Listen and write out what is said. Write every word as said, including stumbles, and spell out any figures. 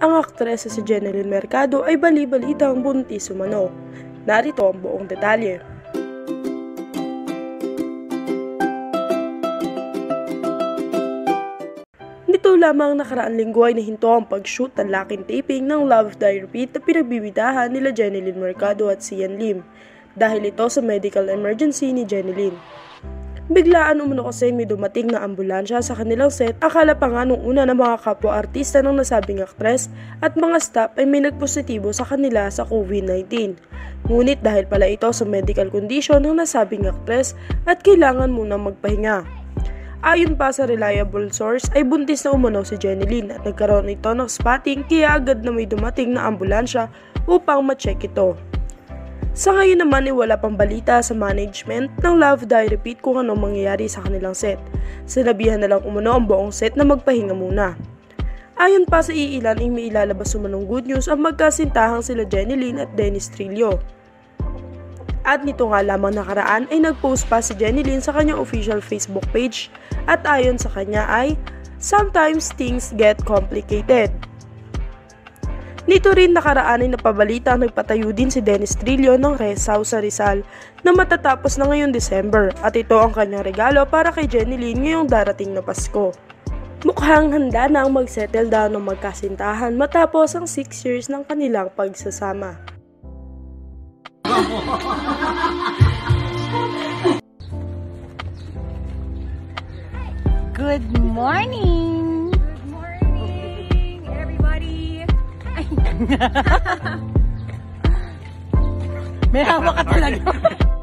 ang aktres na si JENNYLYN Mercado ay bali-balitang buntis umano. Narito ang buong detalye. Nito lamang nakaraang linggo ay nahinto ang pag-shoot ng laking taping ng Love Diary na pinagbibidahan nila JENNYLYN Mercado at si JENNYLYN dahil ito sa medical emergency ni JENNYLYN. Biglaan umano kasi may dumating na ambulansya sa kanilang set. Akala pa nga nung una ng mga kapwa-artista ng nasabing aktres at mga staff ay may nagpositibo sa kanila sa COVID nineteen. Ngunit dahil pala ito sa medical condition ng nasabing aktres at kailangan munang magpahinga. Ayon pa sa reliable source ay buntis na umano si JENNYLYN at nagkaroon ito ng spotting kaya agad na may dumating na ambulansya upang ma-check ito. Sa ngayon naman ay wala pang balita sa management ng Love Diary kung ano mangyayari sa kanilang set. Sinabihan na lang umano ang buong set na magpahinga muna. Ayon pa sa iilan ay may ilalabas umanong good news ang magkasintahang sila JENNYLYN at Trillo. At nito nga lamang nakaraan ay nag-post pa si JENNYLYN sa kanyang official Facebook page at ayon sa kanya ay sometimes things get complicated. Nito rin nakaraan ay napabalita ang nagpatayo din si Trillo ng rest house sa Rizal na matatapos na ngayong December at ito ang kanyang regalo para kay JENNYLYN ngayong darating na Pasko. Mukhang handa na ang mag-settle down ng magkasintahan matapos ang six years ng kanilang pagsasama. Good morning! Good morning, everybody! May hawak ka talaga.